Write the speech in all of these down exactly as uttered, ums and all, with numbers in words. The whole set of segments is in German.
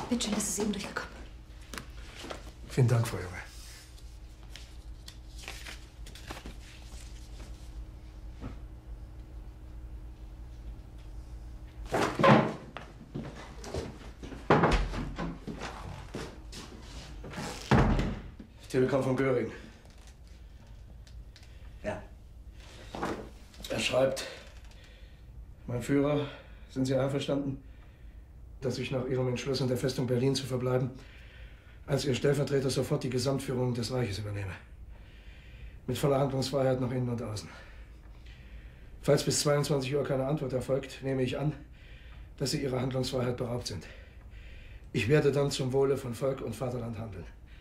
Bin schön, dass es eben durchgekommen. Vielen Dank, Frau Junge. Telegramm von Göring. Ja. Er schreibt, mein Führer, sind Sie einverstanden, dass ich nach Ihrem Entschluss, in der Festung Berlin zu verbleiben, als Ihr Stellvertreter sofort die Gesamtführung des Reiches übernehme? Mit voller Handlungsfreiheit nach innen und außen. Falls bis zweiundzwanzig Uhr keine Antwort erfolgt, nehme ich an, dass Sie Ihrer Handlungsfreiheit beraubt sind. Ich werde dann zum Wohle von Volk und Vaterland handeln.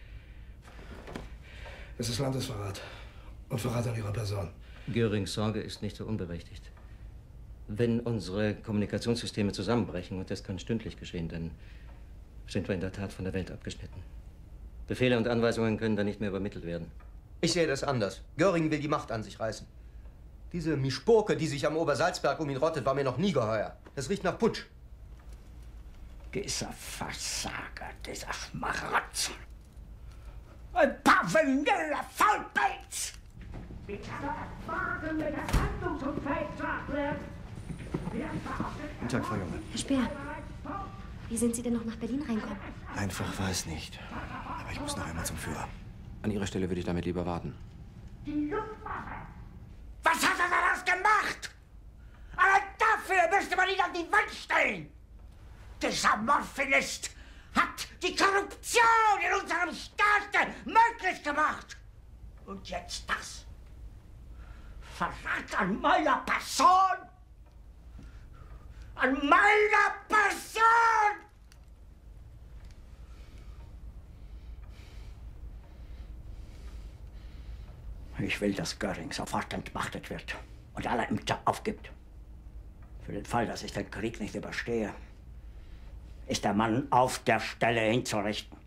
Es ist Landesverrat und Verrat an Ihrer Person. Görings Sorge ist nicht so unberechtigt. Wenn unsere Kommunikationssysteme zusammenbrechen, und das kann stündlich geschehen, dann sind wir in der Tat von der Welt abgeschnitten. Befehle und Anweisungen können dann nicht mehr übermittelt werden. Ich sehe das anders. Göring will die Macht an sich reißen. Diese Mischpurke, die sich am Obersalzberg um ihn rottet, war mir noch nie geheuer. Das riecht nach Putsch. Dieser Versager, dieser Schmarotzer. Ein paar vanille Faulpelz! Wie kann er wagen, mit der handlungsunfähig zu erklären? Guten Tag, Frau Junge. Herr Speer, wie sind Sie denn noch nach Berlin reinkommen? Einfach war es nicht. Aber ich muss noch einmal zum Führer. An Ihrer Stelle würde ich damit lieber warten. Die Luftwaffe! Was hat er da das gemacht? Aber dafür müsste man ihn an die Wand stellen! Dieser Morphinist hat die Korruption in unserem Staat möglich gemacht! Und jetzt das? Verrat an meiner Person! An meiner Person! Ich will, dass Göring sofort entmachtet wird und alle Ämter aufgibt. Für den Fall, dass ich den Krieg nicht überstehe, ist der Mann auf der Stelle hinzurichten.